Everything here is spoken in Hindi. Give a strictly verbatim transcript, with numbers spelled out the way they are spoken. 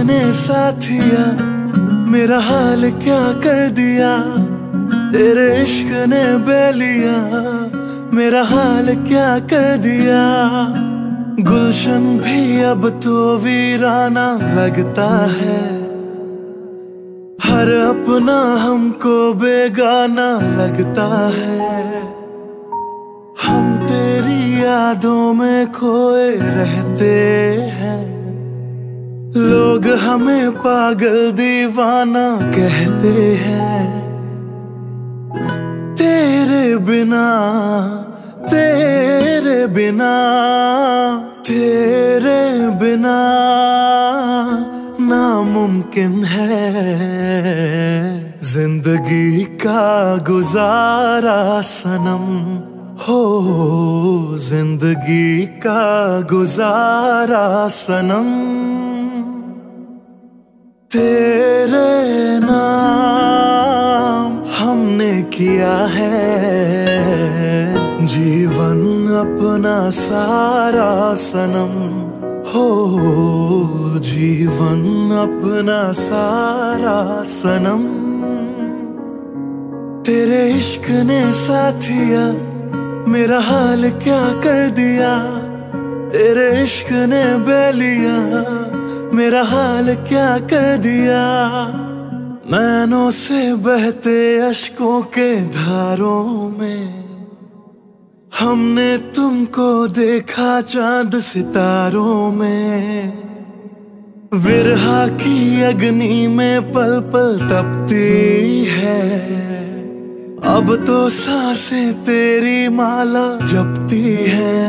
ने साथिया मेरा हाल क्या कर दिया, तेरे इश्क ने बेलिया मेरा हाल क्या कर दिया। गुलशन भी अब तो वीराना लगता है, हर अपना हमको बेगाना लगता है। हम तेरी यादों में खोए रहते हैं, लोग हमें पागल दीवाना कहते हैं। तेरे बिना तेरे बिना तेरे बिना नामुमकिन है जिंदगी का गुजारा सनम हो, जिंदगी का गुजारा सनम। तेरे नाम हमने किया है जीवन अपना सारा सनम हो, जीवन अपना सारा सनम। तेरे इश्क ने साथिया मेरा हाल क्या कर दिया, तेरे इश्क ने बेलिया मेरा हाल क्या कर दिया। नैनों से बहते अश्कों के धारों में हमने तुमको देखा चांद सितारों में। विरहा की अग्नि में पल पल तपती है, अब तो सांसें तेरी माला जपती है।